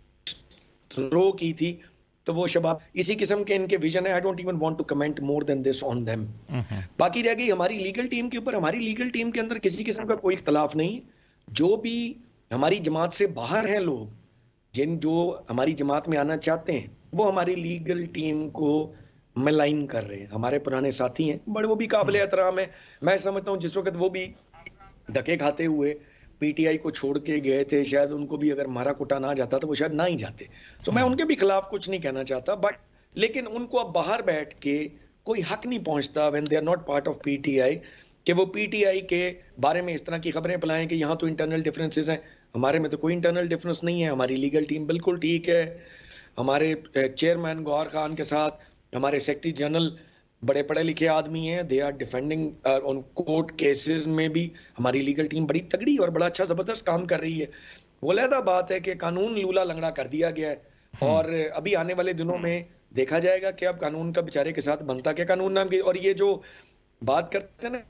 थ्रो की थी, तो वो शबाब इसी किस्म के इनके विजन है। I don't even want to comment more than this on them. बाकी रह गई हमारी लीगल टीम के ऊपर। हमारी लीगल टीम के अंदर किसी किस्म का कोई इख्तलाफ नहीं। जो भी हमारी जमात से बाहर हैं लोग, जिन जो हमारी जमात में आना चाहते हैं, वो हमारी लीगल टीम को मलाइन कर रहे हैं। हमारे पुराने साथी हैं, बड़े वो भी काबिल एहतराम है। मैं समझता हूँ जिस वक्त वो भी धक्के खाते हुए पीटीआई को छोड़ के गए थे, शायद उनको भी अगर मारा कुटा ना जाता तो वो शायद ना ही जाते। तो मैं उनके भी खिलाफ कुछ नहीं कहना चाहता, बट लेकिन उनको अब बाहर बैठ के कोई हक नहीं पहुंचता when they are not part of PTI कि वो पीटीआई के बारे में इस तरह की खबरें फैलाएं कि यहाँ तो इंटरनल डिफरेंसेस हैं। हमारे में तो कोई इंटरनल डिफरेंस नहीं है। हमारी लीगल टीम बिल्कुल ठीक है। हमारे चेयरमैन गौहर खान के साथ हमारे सेक्रेटरी जनरल बड़े पढ़े लिखे आदमी हैं। They are defending on court cases में भी हमारी लीगल टीम बड़ी तगड़ी और बड़ा अच्छा जबरदस्त काम कर रही है। वो अलहदा बात है कि कानून लूला लंगड़ा कर दिया गया है और अभी आने वाले दिनों में देखा जाएगा कि अब कानून का बेचारे के साथ बनता क्या कानून नाम की। और ये जो बात करते हैं ना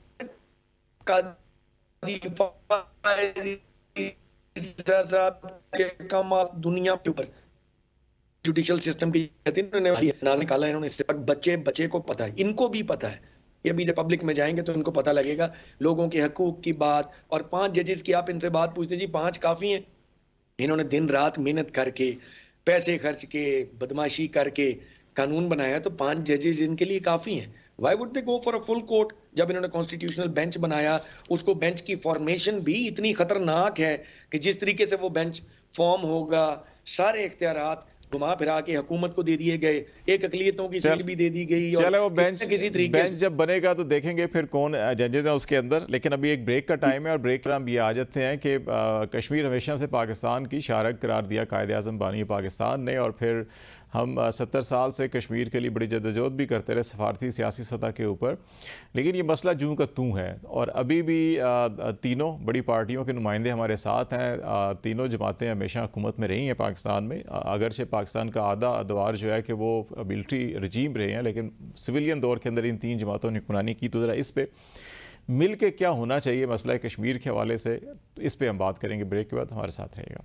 के कम दुनिया के ऊपर जुडिशियल सिस्टम की निकाला इन्होंने, इससे पर बच्चे बच्चे को पता है, इनको भी पता है। ये अभी जब पब्लिक में जाएंगे तो इनको पता लगेगा लोगों के हकूक की बात। और पांच जजेस की आप इनसे बात पूछते जी, पांच काफी हैं? इन्होंने दिन रात मेहनत करके पैसे खर्च के बदमाशी करके कानून बनाया, तो पांच जजेस इनके लिए काफी हैं। Why would they go for a full court? जब इन्होंने कॉन्स्टिट्यूशनल बेंच बनाया, उसको बेंच की फॉर्मेशन भी इतनी खतरनाक है कि जिस तरीके से वो बेंच फॉर्म होगा, सारे इख्तियारात घुमा फिरा के हुकूमत को दे दिए गए, एक अकलियतों की सीट भी दे दी गई। चले वो बेंच किसी तरीके बेंच जब बनेगा तो देखेंगे फिर कौन जजेस हैं उसके अंदर। लेकिन अभी एक ब्रेक का टाइम है और ब्रेक पर हम ये आ जाते हैं कि कश्मीर हमेशा से पाकिस्तान की शारक करार दिया कायदे आज़म बानी पाकिस्तान ने, और फिर हम सत्तर साल से कश्मीर के लिए बड़ी जद्दोजहद भी करते रहे सफारती सियासी सतह के ऊपर। लेकिन ये मसला जूं का तूं है और अभी भी तीनों बड़ी पार्टियों के नुमाइंदे हमारे साथ हैं। तीनों जमातें हमेशा हुकूमत में रही हैं पाकिस्तान में, अगरचे पाकिस्तान का आधा अदवार जो है कि वो मिलिट्री रजीम रहे हैं, लेकिन सिविलियन दौर के अंदर इन तीन जमातों ने हुक्मरानी की। तो ज़रा इस पर मिल के क्या होना चाहिए मसला कश्मीर के हवाले से, इस पर हम बात करेंगे ब्रेक के बाद। हमारे साथ रहेगा।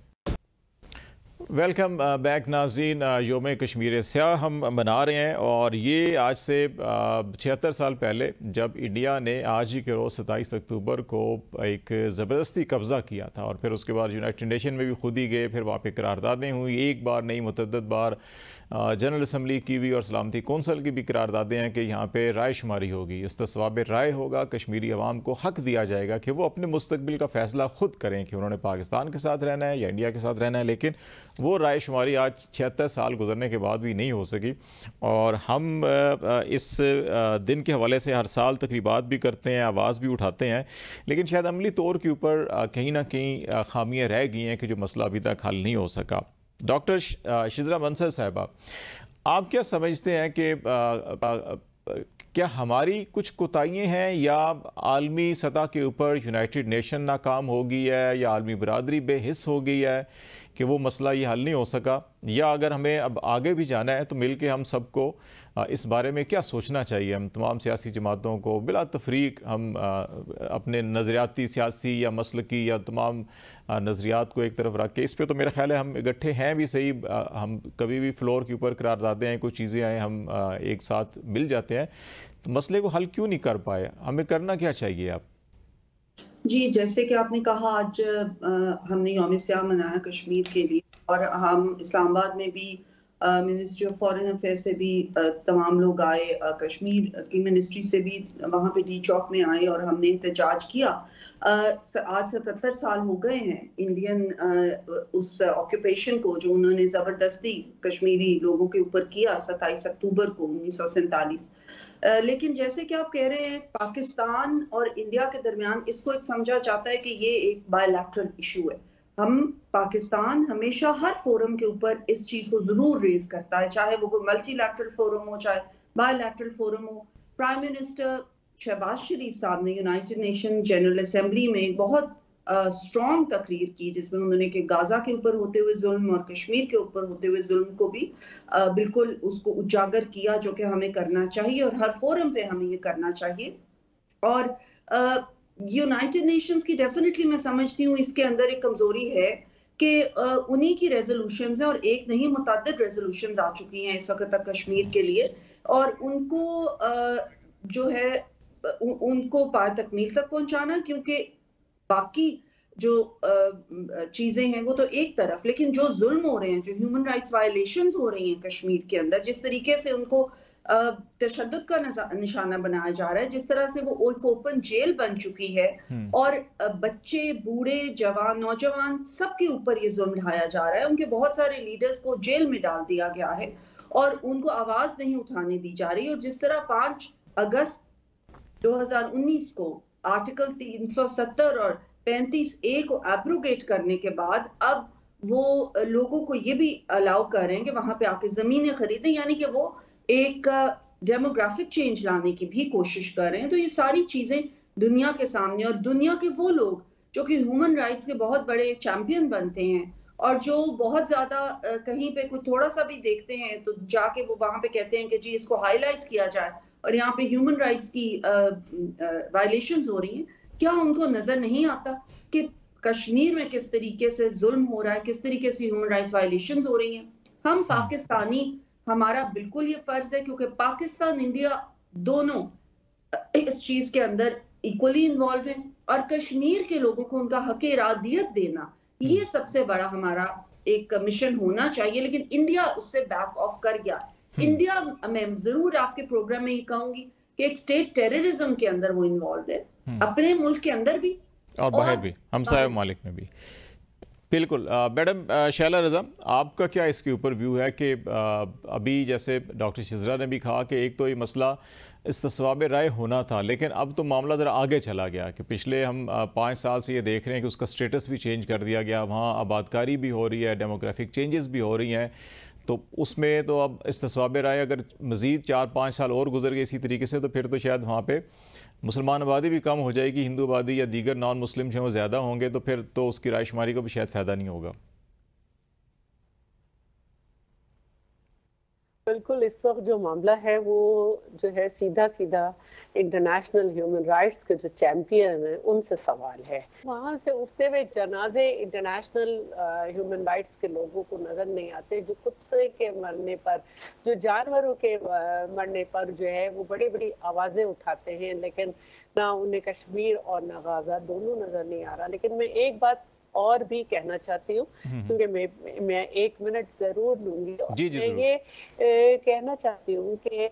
वेलकम बैक नाज़रीन, योम कश्मीर स्याह हम मना रहे हैं और ये आज से छिहत्तर साल पहले जब इंडिया ने आज ही के रोज़ सत्ताईस अक्टूबर को एक ज़बरदस्ती कब्ज़ा किया था और फिर उसके बाद यूनाइटेड नेशन में भी खुद ही गए, फिर वहाँ पे करारदादें हुई, एक बार नहीं मुतअद्दिद बार जनरल असम्बली की भी और सलामती कौंसल की भी करारदादें हैं कि यहाँ पे राय शुमारी होगी, इस्तिस्वाब राय होगा, कश्मीरी अवाम को हक़ दिया जाएगा कि वो अपने मुस्तकबिल का फ़ैसला ख़ुद करें कि उन्होंने पाकिस्तान के साथ रहना है या इंडिया के साथ रहना है। लेकिन वो राय शुमारी आज छिहत्तर साल गुजरने के बाद भी नहीं हो सकी और हम इस दिन के हवाले से हर साल तकरीबात भी करते हैं, आवाज़ भी उठाते हैं, लेकिन शायद अमली तौर के ऊपर कहीं ना कहीं खामियाँ रह गई हैं कि जो मसला अभी तक हल नहीं हो सका। डॉक्टर शिजरा मंसर साहिबा, आप क्या समझते हैं कि क्या हमारी कुछ कोताहियाँ हैं या आलमी सतह के ऊपर यूनाइटेड नेशन नाकाम हो गई है या आलमी बरादरी बेहिस हो गई है कि वो मसला ये हल नहीं हो सका, या अगर हमें अब आगे भी जाना है तो मिल के हम सबको इस बारे में क्या सोचना चाहिए? हम तमाम सियासी जमातों को बिला तफरीक हम अपने नज़रियाती सियासी या मसलकी या तमाम नज़रियात को एक तरफ रख के, इस पे तो मेरा ख्याल है हम इकट्ठे हैं भी सही, हम कभी भी फ्लोर के ऊपर करारदादें हैं, कोई चीज़ें आएँ, हम एक साथ मिल जाते हैं, तो मसले को हल क्यों नहीं कर पाए? हमें करना क्या चाहिए? आप जी, जैसे कि आपने कहा, आज हमने यौम स्याह मनाया कश्मीर के लिए और हम इस्लामाबाद में भी मिनिस्ट्री ऑफ फॉरेन अफेयर्स से भी तमाम लोग आए, कश्मीर की मिनिस्ट्री से भी वहाँ पे डी चौक में आए और हमने एहतजाज किया। आज सतहत्तर साल हो गए हैं इंडियन उस ऑक्यूपेशन को जो उन्होंने ज़बरदस्ती कश्मीरी लोगों के ऊपर किया सत्ताईस अक्टूबर को उन्नीस सौ सैंतालीस। लेकिन जैसे कि आप कह रहे हैं, पाकिस्तान और इंडिया के दरमियान इसको एक समझा जाता है कि ये एक बायलैटरल इशू है। हम पाकिस्तान हमेशा हर फोरम के ऊपर इस चीज को जरूर रेज करता है, चाहे वो कोई मल्टीलैटरल फोरम हो चाहे बायलैटरल फोरम हो। प्राइम मिनिस्टर शहबाज शरीफ साहब ने यूनाइटेड नेशन जनरल असेंबली में एक बहुत स्ट्रॉन्ग uh, तकरीर की जिसमें उन्होंने कि गाजा के ऊपर होते हुए जुल्म और कश्मीर के ऊपर होते हुए जुल्म को भी uh, बिल्कुल उसको उजागर किया, जो कि हमें करना चाहिए और हर फोरम पे हमें ये करना चाहिए। और यूनाइटेड uh, नेशंस की डेफिनेटली मैं समझती हूँ इसके अंदर एक कमजोरी है कि uh, उन्हीं की रेजोल्यूशंस है और एक नहीं मुतअद्दिद रेजोल्यूशंस आ चुकी हैं इस वक्त तक कश्मीर के लिए, और उनको uh, जो है उ, उनको पार तकमील तक पहुंचाना, क्योंकि बाकी जो चीजें हैं वो तो एक तरफ, लेकिन जो जुल्म हो रहे हैं, जो ह्यूमन राइट्स वायलेशंस हो रही हैं कश्मीर के अंदर, जिस तरीके से उनको तशद्दुद का निशाना बनाया जा रहा है, जिस तरह से वो एक ओपन जेल बन चुकी है और बच्चे, बूढ़े, जवान, नौजवान सबके ऊपर ये जुल्म ढाया जा रहा है। उनके बहुत सारे लीडर्स को जेल में डाल दिया गया है और उनको आवाज नहीं उठाने दी जा रही। और जिस तरह पांच अगस्त दो हजार उन्नीस को आर्टिकल तीन सौ सत्तर और पैंतीस ए को एब्रोगेट करने के बाद अब वो लोगों को ये भी अलाउ कर रहे हैं कि वहां पे आके जमीनें खरीदें, यानी कि वो एक डेमोग्राफिक चेंज लाने की भी कोशिश कर रहे हैं। तो ये सारी चीजें दुनिया के सामने, और दुनिया के वो लोग जो कि ह्यूमन राइट्स के बहुत बड़े चैंपियन बनते हैं और जो बहुत ज्यादा कहीं पे कुछ थोड़ा सा भी देखते हैं तो जाके वो वहां पे कहते हैं कि जी इसको हाईलाइट किया जाए और यहाँ पे ह्यूमन राइट्स की वायलेशंस हो रही हैं। क्या उनको नजर नहीं आता कि कश्मीर में किस तरीके से जुल्म हो रहा है, किस तरीके से ह्यूमन राइट्स वायलेशंस हो रही हैं? हम पाकिस्तानी, हमारा बिल्कुल ये फर्ज है, क्योंकि पाकिस्तान इंडिया दोनों इस चीज के अंदर इक्वली इन्वॉल्व हैं और कश्मीर के लोगों को उनका हक इरादियत देना, ये सबसे बड़ा हमारा एक मिशन होना चाहिए। लेकिन इंडिया उससे बैक ऑफ कर गया। इंडिया, मैं जरूर आपके प्रोग्राम में ये कहूंगी कि एक स्टेट टेररिज्म के अंदर वो इन्वॉल्व है, अपने मुल्क के अंदर भी और बाहर भी, हमसाया मालिक में भी। बिल्कुल। मैडम शैला रज़ा, आपका क्या इसके ऊपर व्यू है कि अभी जैसे डॉक्टर शिजरा ने भी कहा कि एक तो ये मसला इस्तिस्वाब राय होना था, लेकिन अब तो मामला ज़रा आगे चला गया कि पिछले हम पाँच साल से ये देख रहे हैं कि उसका स्टेटस भी चेंज कर दिया गया, वहाँ आबादकारी भी हो रही है, डेमोग्राफिक चेंजेस भी हो रही हैं, तो उसमें तो अब इस्तिस्वाब राय अगर मज़ीद चार पाँच साल और गुजर गए इसी तरीके से तो फिर तो शायद वहाँ पे मुसलमान आबादी भी कम हो जाएगी, हिंदू आबादी या दीगर नॉन मुस्लिम जो ज़्यादा होंगे, तो फिर तो उसकी रायशुमारी को भी शायद फ़ायदा नहीं होगा। बिल्कुल, इस वक्त जो मामला है वो जो है सीधा सीधा इंटरनेशनल ह्यूमन राइट्स के जो चैंपियन हैं उनसे सवाल है। वहाँ से उठते हुए जनाजे इंटरनेशनल ह्यूमन राइट्स के लोगों को नजर नहीं आते, जो कुत्ते के मरने पर, जो जानवरों के uh, मरने पर जो है वो बड़ी बड़ी आवाज़ें उठाते हैं, लेकिन ना उन्हें कश्मीर और ना गाजा दोनों नजर नहीं आ रहा। लेकिन मैं एक बात और भी कहना चाहती हूँ, क्योंकि मैं मैं एक मिनट जरूर लूंगी। जी, जी, मैं ये ए, कहना चाहती हूँ कि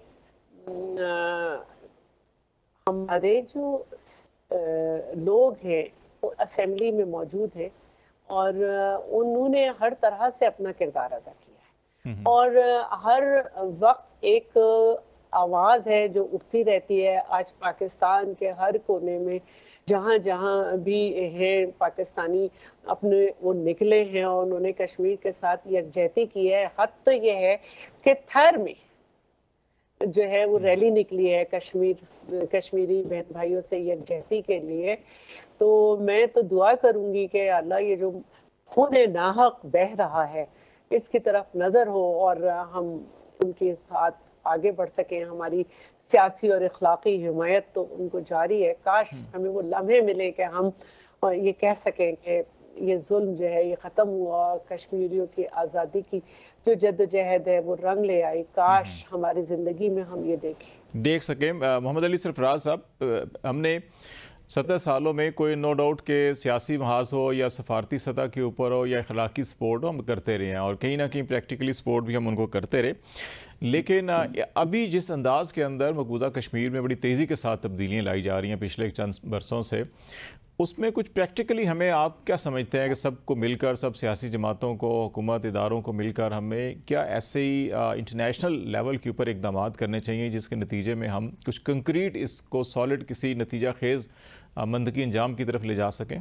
हमारे जो आ, लोग हैं वो असेंबली में मौजूद हैं और उन्होंने हर तरह से अपना किरदार अदा किया है और हर वक्त एक आवाज़ है जो उठती रहती है। आज पाकिस्तान के हर कोने में जहाँ जहाँ भी हैं पाकिस्तानी अपने वो निकले हैं और उन्होंने कश्मीर के साथ यकजहती की है। हद तो ये है कि थर में जो है वो रैली निकली है कश्मीर कश्मीरी बहन भाइयों से यकजहती के लिए। तो मैं तो दुआ करूंगी कि अल्लाह ये जो खून नाहक बह रहा है इसकी तरफ नज़र हो और हम उनके साथ आगे बढ़ सकें। हमारी सियासी और इखलाकी हिमायत तो उनको जारी है। काश हमें वो लम्हे मिले कि हम ये कह सकें कि ये जुल्म जो है ये ख़त्म हुआ, कश्मीरियों की आज़ादी की जो जद्दोजहद है वो रंग ले आई। काश हमारी ज़िंदगी में हम ये देखें देख सकें। मोहम्मद अली सरफराज साहब, हमने सत्तर सालों में कोई नो डाउट के सियासी महाज हो या सफारती सतह के ऊपर हो या अखलाकी सपोर्ट हो हम करते रहे हैं और कहीं ना कहीं प्रैक्टिकली सपोर्ट भी हम उनको करते रहे, लेकिन अभी जिस अंदाज़ के अंदर मकबूजा कश्मीर में बड़ी तेज़ी के साथ तब्दीलियाँ लाई जा रही हैं पिछले चंद बरसों से, उसमें कुछ प्रैक्टिकली हमें आप क्या समझते हैं कि सबको मिलकर, सब सियासी जमातों को, हुकूमत इदारों को मिलकर हमें क्या ऐसे ही इंटरनेशनल लेवल के ऊपर इकदाम करने चाहिए जिसके नतीजे में हम कुछ कंक्रीट इसको सॉलिड किसी नतीजा खेज़ मंदकी अंजाम की तरफ ले जा सकें?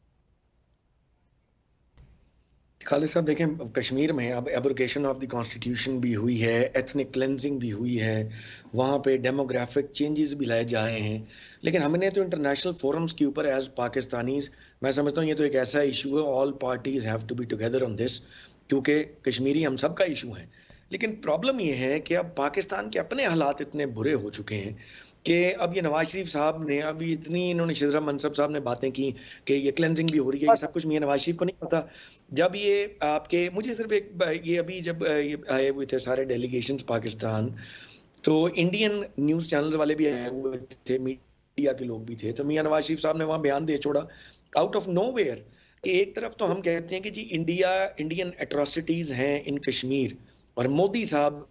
खालिद साहब देखें, कश्मीर में अब एब्रोगेशन ऑफ द कॉन्स्टिट्यूशन भी हुई है, एथनिक क्लेंजिंग भी हुई है, वहाँ पे डेमोग्राफिक चेंजेस भी लाए जा रहे हैं, लेकिन हमने तो इंटरनेशनल फोरम्स के ऊपर एज पाकिस्तानीज, मैं समझता हूँ ये तो एक ऐसा इशू है, all parties have to be together on this, क्योंकि कश्मीरी हम सब का इशू है। लेकिन प्रॉब्लम ये है कि अब पाकिस्तान के अपने हालात इतने बुरे हो चुके हैं कि अब ये नवाज शरीफ साहब ने अभी इतनी इन्होंने शिजरा मनसब साहब ने बातें की कि ये क्लेंजिंग भी हो रही है, ये सब कुछ मियां नवाज शरीफ को नहीं पता। जब ये आपके मुझे सिर्फ एक ये अभी जब ये आए हुए थे सारे डेलीगेशंस पाकिस्तान, तो इंडियन न्यूज़ चैनल्स वाले भी आए हुए थे, मीडिया के लोग भी थे, तो मियां नवाज शरीफ साहब ने वहाँ बयान दे छोड़ा आउट ऑफ नो वेयर कि एक तरफ तो हम कहते हैं कि जी इंडिया इंडियन एट्रोसिटीज हैं इन कश्मीर और मोदी साहब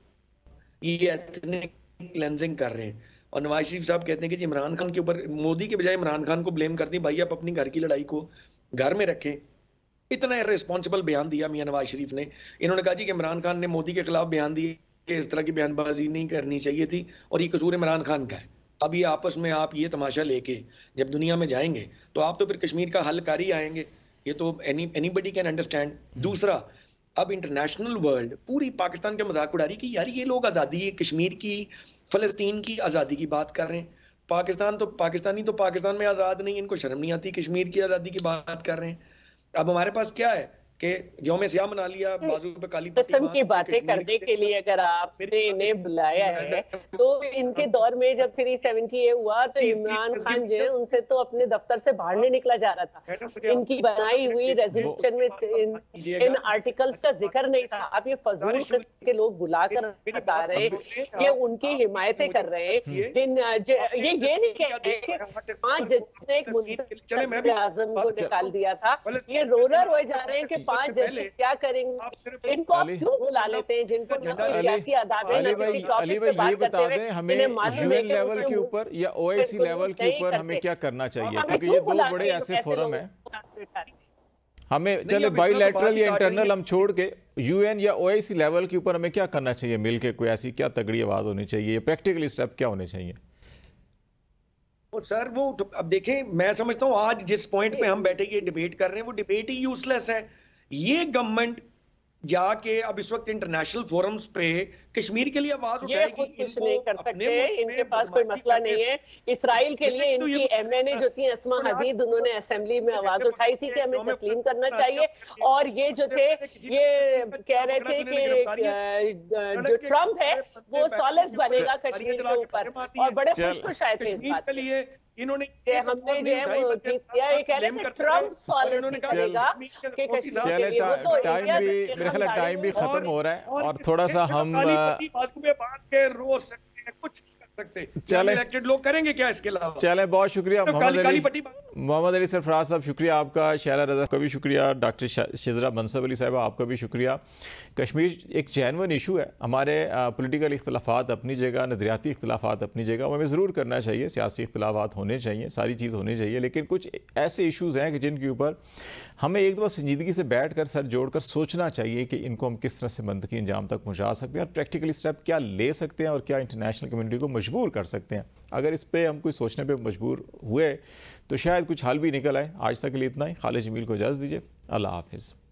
ये एथनिक क्लेंजिंग कर रहे हैं, और नवाज शरीफ साहब कहते हैं कि जी इमरान खान के ऊपर, मोदी के बजाय इमरान खान को ब्लेम कर दी, भाई आप अपनी घर की लड़ाई को घर में रखें। इतना इर्रेस्पॉन्सिबल बयान दिया मियां नवाज शरीफ ने। इन्होंने कहा जी कि इमरान खान ने मोदी के खिलाफ बयान दिए कि इस तरह की बयानबाजी नहीं करनी चाहिए थी और ये कसूर इमरान खान का है। अब ये आपस में आप ये तमाशा लेके जब दुनिया में जाएंगे तो आप तो फिर कश्मीर का हल कर ही आएंगे, ये तो एनी एनीबडी कैन अंडरस्टैंड। दूसरा, अब इंटरनेशनल वर्ल्ड पूरी पाकिस्तान के मजाक उड़ा रही कि यार ये लोग आज़ादी कश्मीर की, फ़लस्तीन की आज़ादी की बात कर रहे हैं, पाकिस्तान तो पाकिस्तानी तो पाकिस्तान में आज़ाद नहीं, इनको शर्म नहीं आती, कश्मीर की आज़ादी की बात कर रहे हैं। अब हमारे पास क्या है कि यौम सियाह मना लिया, बाजू पे काली पट्टी किस्म की बातें करने के लिए अगर आपने इन्हें बुलाया है तो इनके दौर में जब थ्री सेवेंटी ए हुआ तो इमरान खान जो है उनसे तो अपने दफ्तर से बाहर नहीं निकला जा रहा था। इनकी बनाई हुई रेजोल्यूशन में इन, इन आर्टिकल्स का जिक्र नहीं था। अब ये फजूल के लोग बुलाकर बता रहे हैं ये उनकी हिमायतें कर रहे हैं, जिन ये ये नहीं कह रहे कि पांच जज ने एक मुंतज़िम आज़म को निकाल दिया था। ये रो रोए जा रहे हैं कि पांच जजेस क्या करेंगे? इनको आप क्यों बुला लेते हैं जिनको सियासी अदालत अली भाई अली भाई ये बता दें हमें यूएन लेवल के ऊपर या ओआईसी लेवल के ऊपर हमें क्या करना चाहिए, क्योंकि ये दो बड़े ऐसे फोरम है। हमें चले बाइलैटरल या इंटरनल हम छोड़ के यूएन या ओआईसी लेवल के ऊपर हमें क्या करना चाहिए मिलके? कोई ऐसी क्या तगड़ी आवाज होनी चाहिए, प्रैक्टिकल स्टेप क्या होने चाहिए? वो सर वो अब देखें, मैं समझता हूँ आज जिस पॉइंट पे हम बैठे ये डिबेट कर रहे हैं वो डिबेट ही यूजलेस है। ये गवर्नमेंट जाके अब इस वक्त इंटरनेशनल फोरम्स पे कश्मीर के लिए आवाज उठाएगी, कुछ नहीं कर सकते, इनके पास कोई मसला नहीं है। इसराइल के लिए इनकी एमएनए जो थी अस्मा हदीद, उन्होंने असेंबली में आवाज उठाई थी कि हमें तस्लीम करना चाहिए। और ये जो थे ये कह रहे थे कि जो ट्रम्प है वो सॉलेस बनेगा कश्मीर के ऊपर, और बड़े खुश आए थे इस बात के लिए। इन्होंने हमने जो है वो किया, ये कह रहे थे ट्रम्प सॉलेस बनेगा कि कश्मीर के लिए। वो तो टाइम भी मेरे ख्याल टाइम भी खत्म हो रहा है और थोड़ा सा हम रो सकते हैं, कुछ सकते। चले इलेक्टेड लोग करेंगे क्या इसके अलावा? चले, बहुत शुक्रिया मोहम्मद अली मोहम्मद अली सरफराज साहब, शुक्रिया आपका। शैला रजा का भी शुक्रिया। डॉक्टर शिजरा मनसब अली साहब आपका भी शुक्रिया। कश्मीर एक जेन्युइन इशू है। हमारे पॉलिटिकल इख्तलाफात अपनी जगह, नज़रियाती इख्तलाफात अपनी जगह, वो हमें ज़रूर करना चाहिए, सियासी इख्तलाफात होने चाहिए, सारी चीज़ होनी चाहिए, लेकिन कुछ ऐसे इशूज़ हैं कि जिनके ऊपर हमें एक दफ़ा संजीदगी से बैठ कर सर जोड़ कर सोचना चाहिए कि इनको हम किस तरह से मंतकी अंजाम तक पहुँचा सकते हैं और प्रैक्टिकल स्टेप क्या ले सकते हैं और क्या इंटरनेशनल कम्युनिटी को मजबूर कर सकते हैं। अगर इस पर हम कोई सोचने पर मजबूर हुए तो शायद कुछ हल भी निकल आए। आज तक के लिए इतना ही। खालिद जमील को इजाज़त दीजिए। अल्लाह हाफिज़।